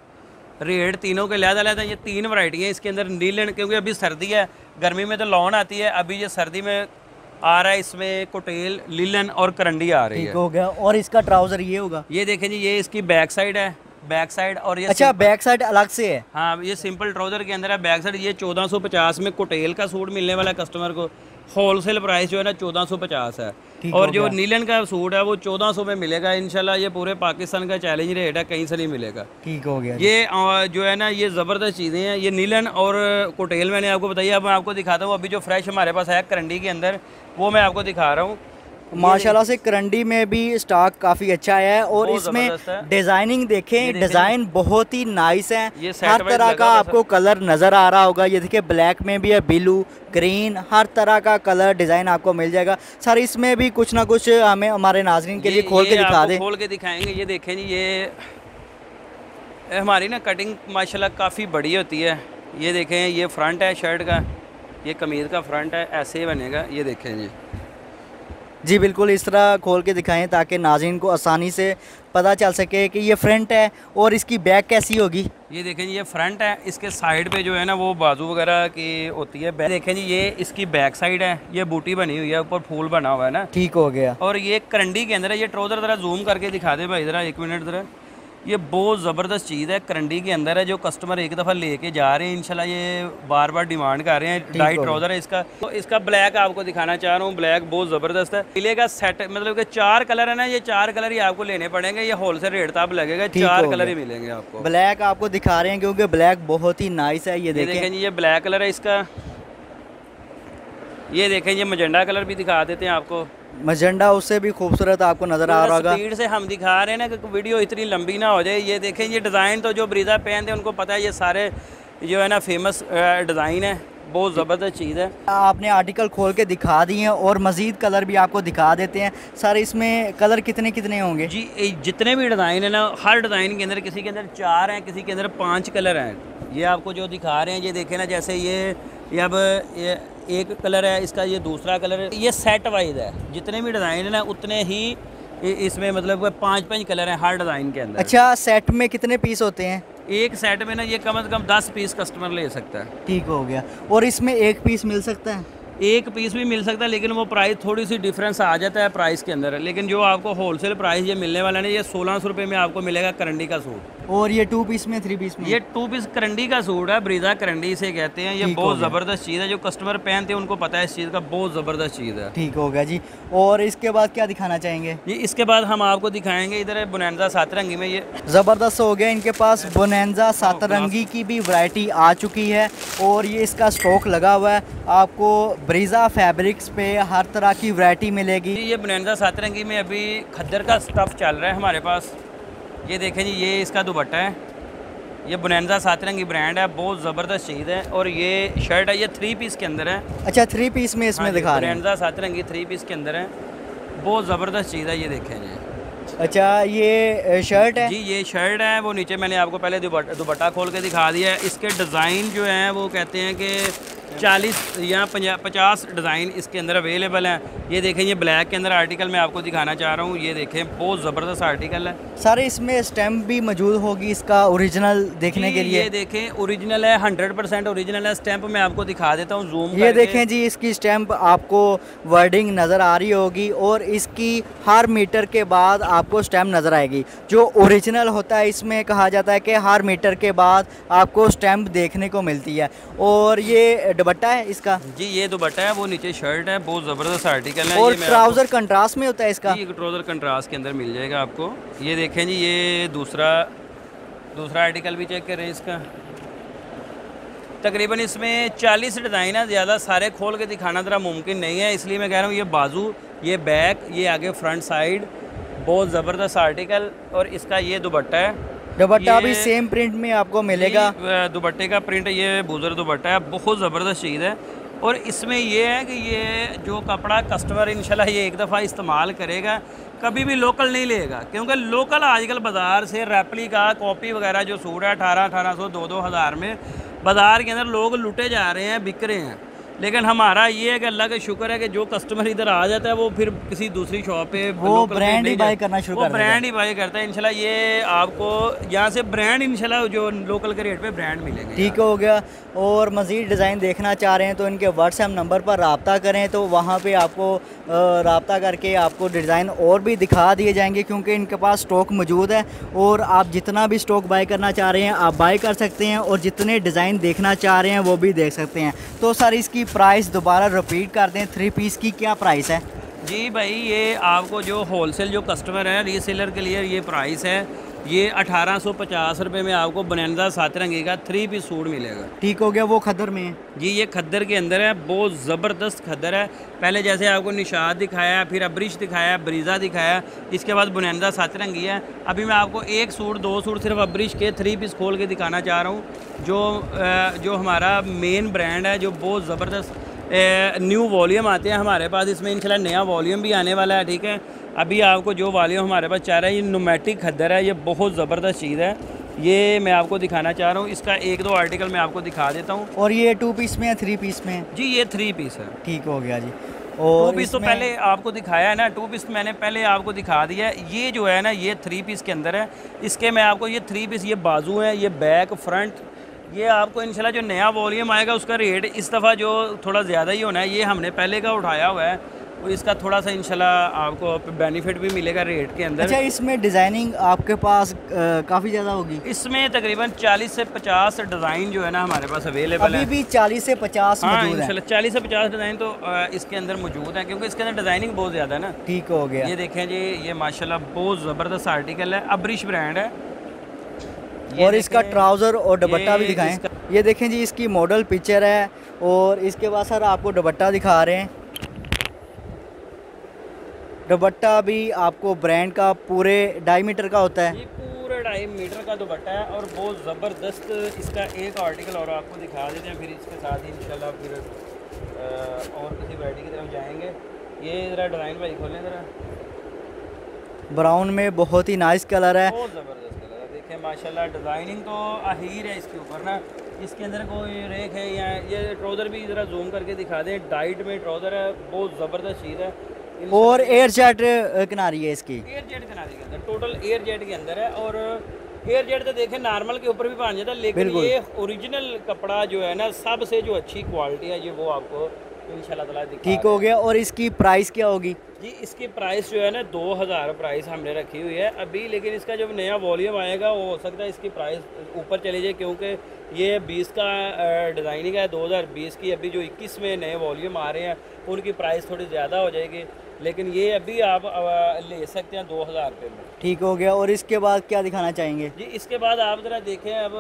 रेट तीनों के लिहाजा लिहाजा ये तीन वैरायटी है इसके अंदर। नीलन क्योंकि अभी सर्दी है, गर्मी में तो लॉन आती है, अभी ये सर्दी में आ रहा है। इसमें कोटेल, लीलन और करंडी आ रही है। ठीक हो गया। और इसका ट्राउज़र ये होगा? ये देखें जी, ये इसकी बैक साइड है, बैक साइड और ये अच्छा बैक साइड अलग से है। हाँ ये सिंपल ट्राउजर के अंदर है बैक साइड। ये चौदह सौ पचास में कोटेल का सूट मिलने वाला है कस्टमर को। होलसेल प्राइस जो है ना चौदह सौ पचास है। और जो नीलन का सूट है वो चौदह सौ में मिलेगा इंशाल्लाह। ये पूरे पाकिस्तान का चैलेंज रेट है, कहीं से नहीं मिलेगा। ठीक हो गया। ये आ, जो है ना ये ज़बरदस्त चीज़ें हैं। ये नीलन और कोटेल मैंने आपको बताई। अब मैं आपको दिखाता हूँ अभी जो फ्रेश हमारे पास है करंडी के अंदर, वो मैं आपको दिखा रहा हूँ। माशाल्लाह से करंडी में भी स्टॉक काफ़ी अच्छा है और इसमें डिज़ाइनिंग देखें, डिज़ाइन बहुत ही नाइस है। हर तरह का आपको कलर नज़र आ रहा होगा। ये देखिए ब्लैक में भी है, ब्लू, ग्रीन, हर तरह का कलर डिज़ाइन आपको मिल जाएगा। सर इसमें भी कुछ ना कुछ हमें हमारे नाजरीन के लिए खोल के दिखा दें। खोल के दिखाएंगे। ये देखें जी, ये हमारी ना कटिंग माशाल्लाह काफ़ी बड़ी होती है। ये देखें, ये फ्रंट है शर्ट का, ये कमीज़ का फ्रंट है, ऐसे ही बनेगा। ये देखें जी जी बिल्कुल इस तरह खोल के दिखाएं ताकि नाज़रीन को आसानी से पता चल सके कि ये फ्रंट है और इसकी बैक कैसी होगी। ये देखें जी, ये फ्रंट है, इसके साइड पे जो है ना वो बाजू वगैरह की होती है। देखें जी, ये इसकी बैक साइड है, ये बूटी बनी हुई है, ऊपर फूल बना हुआ है ना। ठीक हो गया। और ये करंडी के अंदर है। ये ट्राउजर ज़रा जूम करके दिखा दे भाई, ज़रा एक मिनट ज़रा। ये बहुत ज़बरदस्त चीज़ है, करंडी के अंदर है, जो कस्टमर एक दफ़ा लेके जा रहे हैं इंशाल्लाह ये बार बार डिमांड कर रहे हैं। डाइट ट्राउजर है इसका। तो इसका ब्लैक आपको दिखाना चाह रहा हूँ। ब्लैक बहुत ज़बरदस्त है। मिलेगा सेट, मतलब कि चार कलर है ना, ये चार कलर ही आपको लेने पड़ेंगे। ये होलसेल रेट तब लगेगा, चार कलर ही मिलेंगे आपको। ब्लैक आपको दिखा रहे हैं क्योंकि ब्लैक बहुत ही नाइस है। ये देखें जी, ये ब्लैक कलर है इसका। ये देखें, ये मजेंडा कलर भी दिखा देते हैं आपको। मजेंडा उससे भी खूबसूरत आपको नजर आ रहा होगा। स्पीड से हम दिखा रहे हैं ना कि वीडियो इतनी लंबी ना हो जाए। ये देखें, ये डिज़ाइन तो जो ब्रीजा पहनते हैं उनको पता है, ये सारे जो है ना फेमस डिज़ाइन है। बहुत ज़बरदस्त चीज़ है। आपने आर्टिकल खोल के दिखा दिए हैं और मज़ीद कलर भी आपको दिखा देते हैं। सर इसमें कलर कितने कितने होंगे? जी जितने भी डिज़ाइन है ना, हर डिज़ाइन के अंदर किसी के अंदर चार हैं, किसी के अंदर पाँच कलर हैं। ये आपको जो दिखा रहे हैं, ये देखें ना, जैसे ये ये अब ये एक कलर है इसका, ये दूसरा कलर है। ये सेट वाइज है, जितने भी डिज़ाइन है ना उतने ही इसमें मतलब पाँच पाँच कलर हैं हर डिज़ाइन के अंदर। अच्छा सेट में कितने पीस होते हैं? एक सेट में ना ये कम से कम दस पीस कस्टमर ले सकता है। ठीक हो गया। और इसमें एक पीस मिल सकता है? एक पीस भी मिल सकता है, लेकिन वो प्राइस थोड़ी सी डिफरेंस आ जाता है प्राइस के अंदर। लेकिन जो आपको होलसेल प्राइस ये मिलने वाला है, ये सोलह सौ रुपये में आपको मिलेगा करंडी का सूट। और ये टू पीस में, थ्री पीस में? ये टू पीस करंडी का सूट है, ब्रीजा करंडी इसे कहते हैं। ये बहुत ज़बरदस्त चीज़ है, जो कस्टमर पहनते हैं उनको पता है इस चीज़ का, बहुत ज़बरदस्त चीज़ है। ठीक हो गया जी। और इसके बाद क्या दिखाना चाहेंगे? जी इसके बाद हम आपको दिखाएंगे, इधर है बोनेंजा सात रंगी में। ये ज़बरदस्त हो गया, इनके पास बोनेंजा सात रंगी की भी वैरायटी आ चुकी है और ये इसका स्टॉक लगा हुआ है। आपको ब्रीजा फैब्रिक्स पे हर तरह की वैरायटी मिलेगी। ये बोनेंजा सात रंगी में अभी खद्दर का स्टफ़ चल रहा है हमारे पास। ये देखें जी, ये इसका दुपट्टा है। ये बोनेंजा सात रंगी ब्रांड है, बहुत ज़बरदस्त चीज़ है। और ये शर्ट है, ये थ्री पीस के अंदर है। अच्छा थ्री पीस में इसमें दिखा रहे हैं। बोनेंजा सात रंगी थ्री पीस के अंदर है, बहुत ज़बरदस्त चीज़ है। ये देखें जी। अच्छा ये शर्ट है? जी ये शर्ट है। वो नीचे मैंने आपको पहले दुपट्टा खोल के दिखा दिया है। इसके डिज़ाइन जो हैं वो कहते हैं कि चालीस या पचास डिज़ाइन इसके अंदर अवेलेबल हैं। ये देखें, ये ब्लैक के अंदर आर्टिकल मैं आपको दिखाना चाह रहा हूँ। ये देखें, बहुत ज़बरदस्त आर्टिकल है। सारे इसमें स्टैम्प भी मौजूद होगी इसका ओरिजिनल देखने के लिए? ये देखें, ओरिजिनल है, हंड्रेड परसेंट ओरिजिनल है। स्टैम्प मैं आपको दिखा देता हूँ जूम। ये देखें जी, इसकी स्टैम्प आपको वर्डिंग नज़र आ रही होगी और इसकी हर मीटर के बाद आपको स्टैम्प नज़र आएगी। जो ओरिजिनल होता है इसमें कहा जाता है कि हर मीटर के बाद आपको स्टैम्प देखने को मिलती है। और ये दुपट्टा है इसका? जी ये दुपट्टा है, वो नीचे शर्ट है, बहुत ज़बरदस्त आर्टिकल है। और ट्राउज़र कंट्रास्ट में होता है इसका? जी ट्राउज़र कंट्रास्ट के अंदर मिल जाएगा आपको। ये देखें जी, ये दूसरा दूसरा आर्टिकल भी चेक करें इसका। तकरीबन इसमें चालीस डिज़ाइन है, ज़्यादा सारे खोल के दिखाना ज़रा मुमकिन नहीं है, इसलिए मैं कह रहा हूँ ये बाजू, ये बैक, ये आगे फ्रंट साइड, बहुत ज़बरदस्त आर्टिकल। और इसका ये दुपट्टा है, दुपट्टा भी सेम प्रिंट में आपको मिलेगा। दुपट्टे का प्रिंट ये बुजर दुपट्टा है, बहुत ज़बरदस्त चीज़ है। और इसमें ये है कि ये जो कपड़ा कस्टमर इंशाल्लाह ये एक दफ़ा इस्तेमाल करेगा, कभी भी लोकल नहीं लेगा, क्योंकि लोकल आजकल बाज़ार से रेप्लिका कॉपी वगैरह जो सूट है अठारह अठारह सौ दो दो हज़ार में बाज़ार के अंदर लोग लुटे जा रहे हैं, बिक रहे हैं। लेकिन हमारा ये है कि अल्लाह का शुक्र है कि जो कस्टमर इधर आ जाता है वो फिर किसी दूसरी शॉप पे वो ब्रांड ही बाय करना शुरू वो कर ब्रांड ही बाय करता है। इंशाल्लाह ये आपको यहाँ से ब्रांड इंशाल्लाह जो लोकल के रेट पे ब्रांड मिलेंगे। ठीक हो गया। और मज़ीद डिज़ाइन देखना चाह रहे हैं तो इनके व्हाट्सएप नंबर पर रब्ता करें, तो वहाँ पे आपको रब्ता करके आपको डिज़ाइन और भी दिखा दिए जाएंगे, क्योंकि इनके पास स्टॉक मौजूद है। और आप जितना भी स्टॉक बाय करना चाह रहे हैं आप बाय कर सकते हैं, और जितने डिज़ाइन देखना चाह रहे हैं वो भी देख सकते हैं। तो सर इसकी प्राइस दोबारा रिपीट कर दें, थ्री पीस की क्या प्राइस है? जी भाई, ये आपको जो होलसेल जो कस्टमर है रीसेलर के लिए ये प्राइस है, ये अठारह सौ पचास रुपये में आपको बोनांजा सात रंगी का थ्री पीस सूट मिलेगा। ठीक हो गया। वो खद्दर में है जी, ये खद्दर के अंदर है, बहुत ज़बरदस्त खद्दर है। पहले जैसे आपको निशाद दिखाया, फिर अब्रिश दिखाया, ब्रीज़ा दिखाया, इसके बाद बोनांजा सात रंगी है। अभी मैं आपको एक सूट दो सूट सिर्फ अब्रिश के थ्री पीस खोल के दिखाना चाह रहा हूँ, जो जो हमारा मेन ब्रांड है, जो बहुत ज़बरदस्त न्यू वॉल्यूम आते हैं हमारे पास। इसमें इंशाल्लाह नया वॉल्यूम भी आने वाला है। ठीक है, अभी आपको जो वॉल्यूम हमारे पास चाह रहा है, ये न्यूमेटिक खद्दर है, ये बहुत ज़बरदस्त चीज़ है। ये मैं आपको दिखाना चाह रहा हूँ, इसका एक दो आर्टिकल मैं आपको दिखा देता हूँ। और ये टू पीस में है थ्री पीस में? जी ये थ्री पीस है। ठीक हो गया जी। और टू पीस तो पहले आपको दिखाया है ना, टू पीस मैंने पहले आपको दिखा दिया है। ये जो है ना, ये थ्री पीस के अंदर है। इसके मैं आपको ये थ्री पीस, ये बाजू है, ये बैक फ्रंट, ये आपको इंशाल्लाह जो नया वॉल्यूम आएगा उसका रेट इस दफ़ा जो थोड़ा ज़्यादा ही होना है। ये हमने पहले का उठाया हुआ है, और इसका थोड़ा सा इंशाल्लाह आपको बेनिफिट भी मिलेगा रेट के अंदर। अच्छा, इसमें डिज़ाइनिंग आपके पास काफ़ी ज़्यादा होगी? इसमें तकरीबन चालीस से पचास डिज़ाइन जो है ना हमारे पास अवेलेबल है। अभी भी चालीस से पचास हाँ, मौजूद है? इंशाल्लाह चालीस से पचास डिज़ाइन तो आ, इसके अंदर मौजूद है, क्योंकि इसके अंदर डिज़ाइनिंग बहुत ज़्यादा है ना। ठीक हो गया। ये देखें जी, ये माशाल्लाह बहुत ज़बरदस्त आर्टिकल है, अब्रिश ब्रांड है। और इसका ट्राउज़र और दुपट्टा भी दिखाएं। ये देखें जी, इसकी मॉडल पिक्चर है, और इसके बाद सर आपको दुपट्टा दिखा रहे हैं। दुपट्टा भी आपको ब्रांड का पूरे ढाई मीटर का होता है? ये पूरे ढाई मीटर का दुपट्टा है, और बहुत ज़बरदस्त। इसका एक आर्टिकल और आपको दिखा देते हैं, फिर इसके साथ ही इंशाल्लाह फिर और किसी वैरायटी की तरफ जाएंगे। ये ज़रा डिज़ाइन भाई खोलें ज़रा। ब्राउन में बहुत ही नाइस कलर है, बहुत ज़बरदस्त कलर है। देखें माशाल्लाह, डिज़ाइनिंग तो अहीर है इसके ऊपर ना। इसके अंदर कोई रेख है, या ये ट्राउज़र भी ज़रा जूम करके दिखा दें। डाइट में ट्राउज़र है, बहुत ज़बरदस्त चीज़ है। और एयर जेट किनारी है इसकी? एयर जेट किनारी के अंदर, टोटल एयर जेट के अंदर है। और एयर जेट तो देखें नॉर्मल के ऊपर भी पहन जाता है, लेकिन ये ओरिजिनल कपड़ा जो है ना, सबसे जो अच्छी क्वालिटी है, ये वो आपको इंशाल्लाह ताला दिखा। ठीक हो गया। और इसकी प्राइस क्या होगी? जी इसकी प्राइस जो है ना दो हज़ार प्राइस हमने रखी हुई है अभी, लेकिन इसका जब नया वॉल्यूम आएगा वो हो सकता है इसकी प्राइस ऊपर चली जाए, क्योंकि ये बीस का डिज़ाइनिंग है, दो हज़ार बीस की। अभी जो इक्कीस में नए वॉल्यूम आ रहे हैं उनकी प्राइस थोड़ी ज़्यादा हो जाएगी, लेकिन ये अभी आप ले सकते हैं दो हज़ार रुपये में। ठीक हो गया। और इसके बाद क्या दिखाना चाहेंगे? जी इसके बाद आप ज़रा देखें, अब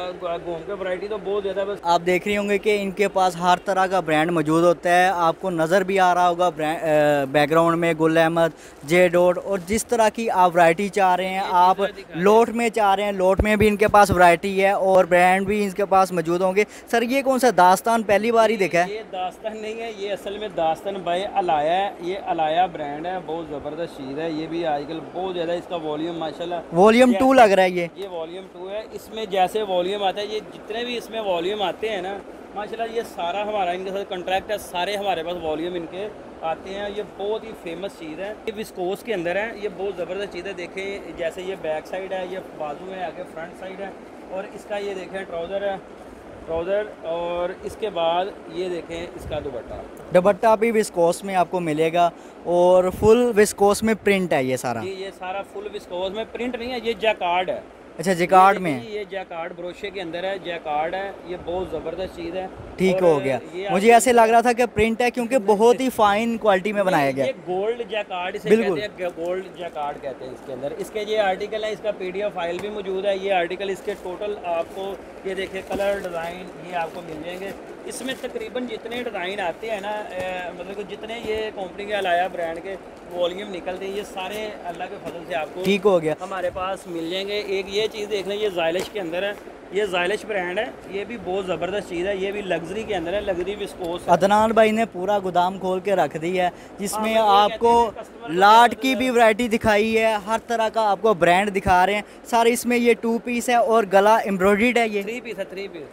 घूम के वैरायटी तो बहुत ज़्यादा, बस आप देख रहे होंगे कि इनके पास हर तरह का ब्रांड मौजूद होता है। आपको नज़र भी आ रहा होगा बैकग्राउंड में गुल अहमद, जे डॉट, और जिस तरह की आप वैरायटी चाह रहे हैं, आप लोट में चाह रहे हैं, लोट में भी इनके पास वैरायटी है, और ब्रांड भी इनके पास मौजूद होंगे। सर ये कौन सा दास्तान पहली बार ही देखा है? ये दास्तान नहीं है, ये असल में दास्तान बाय अलाया है। ये अलाया ब्रांड है, बहुत ज़बरदस्त चीज़ है। ये भी आजकल बहुत ज़्यादा इसका वॉल्यूम माशाल्लाह वॉल्यूम टू लग रहा है। ये ये वॉल्यूम टू है। इसमें जैसे वॉल्यूम आता है, ये जितने भी इसमें वॉल्यूम आते हैं ना माशाल्लाह, ये सारा हमारा इनके साथ कॉन्ट्रैक्ट है, सारे हमारे पास वॉल्यूम इनके आते हैं। ये बहुत ही फेमस चीज़ है, ये विस्कोस के अंदर है, ये बहुत ज़बरदस्त चीज़ है। देखें जैसे ये बैक साइड है, ये बाजू है, आगे फ्रंट साइड है, और इसका ये देखें ट्राउज़र है, ट्राउज़र, और इसके बाद ये देखें इसका दुपट्टा। दुपट्टा भी विस्कोस में आपको मिलेगा, और फुल विस्कोस में प्रिंट है ये सारा? ये ये सारा फुल विस्कोस में, प्रिंट नहीं है, ये जैकार्ड है। अच्छा, जैकार्ड में? ये जैकार्ड ब्रोशे के अंदर है, जैकार्ड है, ये बहुत ज़बरदस्त चीज़ है। ठीक हो गया। मुझे ऐसे लग रहा था कि प्रिंट है, क्योंकि बहुत ही फाइन क्वालिटी में बनाया गया। ये गोल्ड जैकार्ड इसे बिल्कुल कहते हैं, गोल्ड जैकार्ड कहते हैं इसके अंदर। इसके ये आर्टिकल है, इसका पीडीएफ फाइल भी मौजूद है। ये आर्टिकल इसके टोटल आपको ये देखिए कलर डिज़ाइन ये आपको मिल जाएंगे। इसमें तकरीबन जितने डिज़ाइन आते हैं ना, मतलब कि जितने ये कंपनी के अलाया ब्रांड के वॉल्यूम निकलते हैं, ये सारे अल्लाह के फजल से आपको ठीक हो गया हमारे पास मिल जाएंगे। एक ये चीज़ देख लें, ये ज़ायलिश के अंदर है, ये ज़ायलिश ब्रांड है, ये भी बहुत ज़बरदस्त चीज़ है। ये भी लग्जरी के अंदर है, लग्जरी विस्कोस है। अदनान भाई ने पूरा गोदाम खोल के रख दी है, जिसमें आपको लाट की भी वैरायटी दिखाई है, हर तरह का आपको ब्रांड दिखा रहे हैं सारे। इसमें ये टू पीस है और गला एम्ब्रॉयडर्ड है। ये थ्री पीस है, थ्री पीस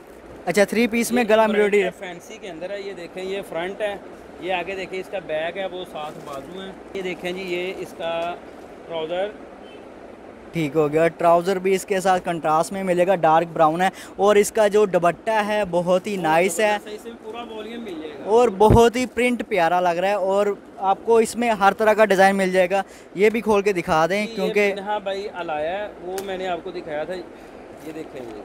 अच्छा, थ्री पीस में गला एम्ब्रॉयडरी है। फैंसी के अंदर है। ये देखें, ये फ्रंट है, ये आगे देखें इसका बैक है, वो साथ बाजू है। ये देखें जी, ये इसका ट्राउज़र ठीक हो गया। ट्राउज़र भी इसके साथ कंट्रास्ट में मिलेगा, डार्क ब्राउन है। और इसका जो दुपट्टा है बहुत ही नाइस है, इसमें पूरा वॉल्यूम मिल जाएगा और बहुत ही प्रिंट प्यारा लग रहा है। और आपको इसमें हर तरह का डिज़ाइन मिल जाएगा। ये भी खोल के दिखा दें, क्योंकि हाँ भाई अलाया है, वो मैंने आपको दिखाया था। ये देखें, ये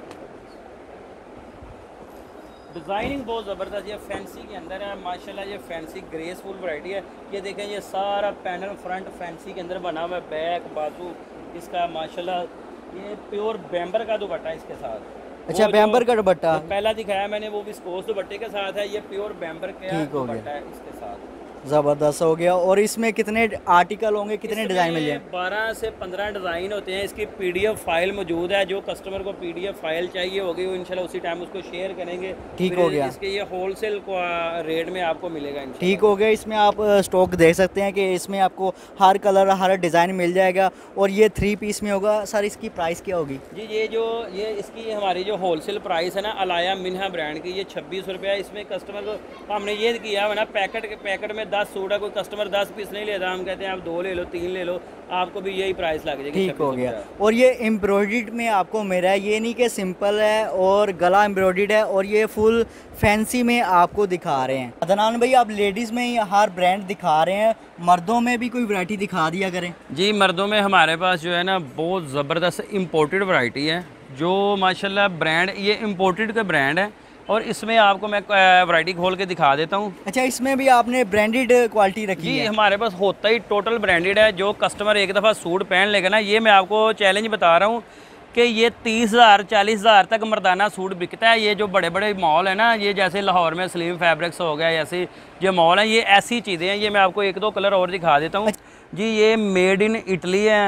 डिज़ाइनिंग बहुत ज़बरदस्त, ये फैंसी के अंदर है माशाल्लाह। ये फैंसी ग्रेसफुल वैरायटी है। ये देखें, ये सारा पैनल फ्रंट फैंसी के अंदर बना हुआ है, बैक बाजू इसका माशाल्लाह। ये प्योर बैम्बर का दुपट्टा है इसके साथ। अच्छा, बैम्बर का दुपट्टा पहला दिखाया मैंने, वो विस्कोस दुपट्टे के साथ है। ये प्योर बैम्बर का दुपट्टा है इसके साथ। ज़बरदस्त हो गया। और इसमें कितने आर्टिकल होंगे, कितने डिज़ाइन मिल जाएंगे? बारह से पंद्रह डिज़ाइन होते हैं। इसकी पीडीएफ फाइल मौजूद है। जो कस्टमर को पीडीएफ फाइल चाहिए होगी वो इंशाल्लाह उसी टाइम उसको शेयर करेंगे। ठीक हो गया। इसके ये होलसेल रेट में आपको मिलेगा इंशाल्लाह। ठीक हो गया। इसमें आप स्टॉक देख सकते हैं कि इसमें आपको हर कलर हर डिज़ाइन मिल जाएगा। और ये थ्री पीस में होगा। सर, इसकी प्राइस क्या होगी? जी, ये जो ये इसकी हमारी जो होलसेल प्राइस है ना, अलाया मिन्हा ब्रांड की, ये छब्बीस रुपया। इसमें कस्टमर को हमने ये किया है ना, पैकेट के पैकेट में दस सूट है, कोई कस्टमर दस पीस नहीं लेता, हम कहते हैं आप दो ले लो, तीन ले लो, आपको भी यही प्राइस लग जाएगी। ठीक हो गया। और ये एम्ब्रॉयडर्ड में आपको मिल रहा है, ये नहीं कि सिंपल है और गला एम्ब्रॉयडर्ड है। और ये फुल फैंसी में आपको दिखा रहे हैं। अदनान भाई, आप लेडीज़ में ही हर ब्रांड दिखा रहे हैं, मर्दों में भी कोई वैरायटी दिखा दिया करें। जी, मर्दों में हमारे पास जो है ना बहुत ज़बरदस्त इम्पोर्टेड वैरायटी है, जो माशाल्लाह ब्रांड, ये इम्पोर्टेड का ब्रांड है। और इसमें आपको मैं वैरायटी खोल के दिखा देता हूँ। अच्छा, इसमें भी आपने ब्रांडेड क्वालिटी रखी जी है? हमारे पास होता ही टोटल ब्रांडेड है। जो कस्टमर एक दफ़ा सूट पहन लेगा ना, ये मैं आपको चैलेंज बता रहा हूँ कि ये तीस हज़ार चालीस हज़ार तक मर्दाना सूट बिकता है। ये जो बड़े बड़े मॉल है ना, ये जैसे लाहौर में सलीम फैब्रिक्स हो गया, ऐसे जो मॉल हैं, ये ऐसी चीज़ें हैं। ये मैं आपको एक दो कलर और दिखा देता हूँ। जी, ये मेड इन इटली है,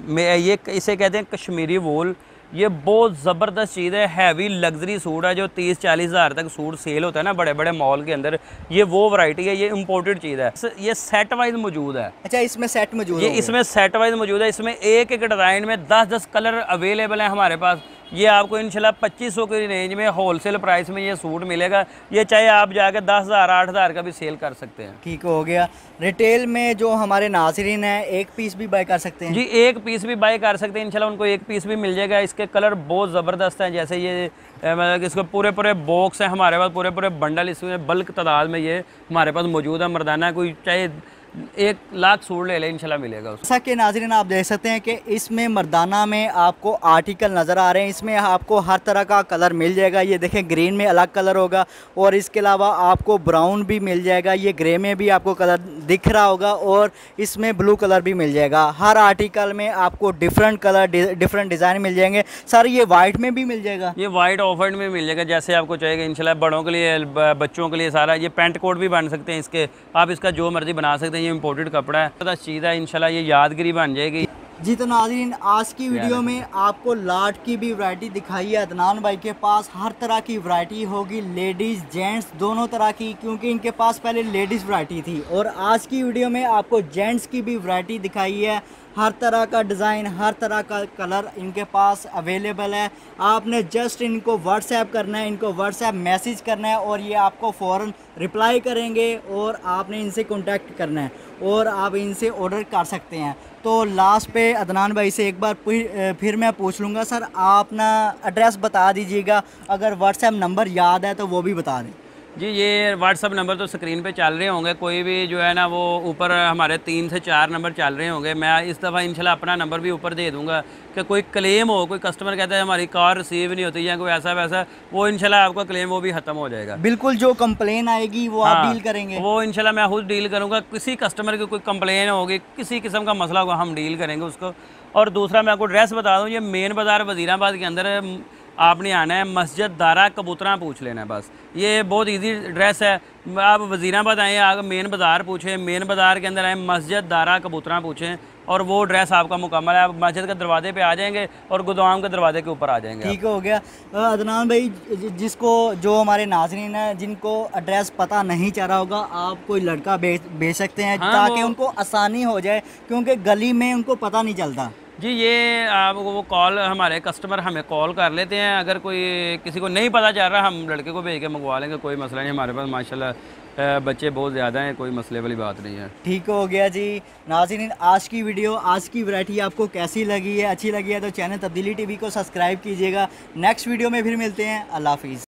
ये इसे कहते हैं कश्मीरी वूल। ये बहुत ज़बरदस्त चीज़ है, हैवी लग्जरी सूट है। जो तीस चालीस हज़ार तक सूट सेल होता है ना बड़े बड़े मॉल के अंदर, ये वो वैरायटी है। ये इम्पोर्टेड चीज़ है। ये सेट वाइज मौजूद है। अच्छा, इसमें सेट मौजूद है? ये इसमें सेट वाइज मौजूद है। इसमें एक एक डिज़ाइन में दस दस कलर अवेलेबल है हमारे पास। ये आपको इंशाल्लाह पच्चीस सौ की रेंज में होलसेल प्राइस में ये सूट मिलेगा। ये चाहे आप जाकर दस हज़ार आठ हज़ार का भी सेल कर सकते हैं। ठीक हो गया। रिटेल में जो हमारे नाज़रीन हैं, एक पीस भी बाय कर सकते हैं? जी, एक पीस भी बाय कर सकते हैं इंशाल्लाह, उनको एक पीस भी मिल जाएगा। इसके कलर बहुत ज़बरदस्त हैं। जैसे ये मतलब इसको पूरे पूरे बॉक्स हैं हमारे पास, पूरे पूरे बंडल इसमें बल्क तादाद में ये हमारे पास मौजूद है। मर्दाना कोई चाहे एक लाख सूट ले ले इंशाल्लाह मिलेगा। जैसा कि नाज़रीन आप देख सकते हैं कि इसमें मर्दाना में आपको आर्टिकल नज़र आ रहे हैं। इसमें आपको हर तरह का कलर मिल जाएगा। ये देखें, ग्रीन में अलग कलर होगा और इसके अलावा आपको ब्राउन भी मिल जाएगा। ये ग्रे में भी आपको कलर दिख रहा होगा और इसमें ब्लू कलर भी मिल जाएगा। हर आर्टिकल में आपको डिफरेंट कलर डिफरेंट डिज़ाइन मिल जाएंगे। सर, ये वाइट में भी मिल जाएगा? ये वाइट ऑफ वाइट में मिल जाएगा, जैसे आपको चाहिएगा इंशाल्लाह। बड़ों के लिए, बच्चों के लिए सारा ये पेंट कोट भी बन सकते हैं इसके, आप इसका जो मर्जी बना सकते हैं। ये इम्पोर्टेड कपड़ा है, पता चीज़ है इंशाल्लाह, ये यादगिरी बन जाएगी। जी, तो नाज़रीन, आज की वीडियो में आपको लाट की भी वैरायटी दिखाई है। अदनान भाई के पास हर तरह की वैरायटी होगी, लेडीज़ जेंट्स दोनों तरह की, क्योंकि इनके पास पहले लेडीज़ वैरायटी थी। और आज की वीडियो में आपको जेंट्स की भी वैरायटी दिखाई है। हर तरह का डिज़ाइन, हर तरह का कलर इनके पास अवेलेबल है। आपने जस्ट इनको व्हाट्सएप करना है, इनको व्हाट्सएप मैसेज करना है और ये आपको फ़ौरन रिप्लाई करेंगे और आपने इनसे कांटेक्ट करना है और आप इनसे ऑर्डर कर सकते हैं। तो लास्ट पे अदनान भाई से एक बार फिर मैं पूछ लूँगा, सर आप ना एड्रेस बता दीजिएगा, अगर व्हाट्सएप नंबर याद है तो वो भी बता दें। जी, ये व्हाट्सअप नंबर तो स्क्रीन पे चल रहे होंगे, कोई भी जो है ना वो ऊपर हमारे तीन से चार नंबर चल रहे होंगे। मैं इस दफ़ा इंशाल्लाह अपना नंबर भी ऊपर दे दूंगा कि कोई क्लेम हो, कोई कस्टमर कहता है हमारी कार रिसीव नहीं होती या कोई ऐसा वैसा, वो इंशाल्लाह आपका क्लेम वो भी ख़त्म हो जाएगा। बिल्कुल, जो कंप्लेन आएगी वो हाँ, आप डील करेंगे? वो इंशाल्लाह मैं खुद डील करूँगा। किसी कस्टमर की कोई कंप्लेन होगी, किसी किस्म का मसला होगा, हम डील करेंगे उसको। और दूसरा मैं आपको एड्रेस बता दूँ, ये मेन बाज़ार वज़ीराबाद के अंदर आपने आना है, मस्जिद दारा कबूतरा पूछ लेना है बस। ये बहुत इजी एड्रेस है। आप वज़ीराबाद आए, आगे मेन बाज़ार पूछें, मेन बाज़ार के अंदर आए, मस्जिद दारा कबूतरा पूछें और वो एड्रेस आपका मुकम्मल है। आप मस्जिद के दरवाजे पे आ जाएंगे और गोदाम के दरवाजे के ऊपर आ जाएंगे। ठीक हो गया। अदनान भाई, जिसको जो हमारे नाज़रीन हैं जिनको एड्रेस पता नहीं चल रहा होगा, आप कोई लड़का भेज भेज सकते हैं हाँ, ताकि उनको आसानी हो जाए, क्योंकि गली में उनको पता नहीं चलता। जी ये आप वो कॉल हमारे कस्टमर हमें कॉल कर लेते हैं, अगर कोई किसी को नहीं पता चल रहा हम लड़के को भेज के मंगवा लेंगे, कोई मसला नहीं। हमारे पास माशाल्लाह अ, बच्चे बहुत ज़्यादा हैं, कोई मसले वाली बात नहीं है। ठीक हो गया जी। नाज़रीन, आज की वीडियो, आज की वैरायटी आपको कैसी लगी है? अच्छी लगी है तो चैनल तब्दीली टीवी को सब्सक्राइब कीजिएगा। नेक्स्ट वीडियो में फिर मिलते हैं। अल्लाह हाफिज़।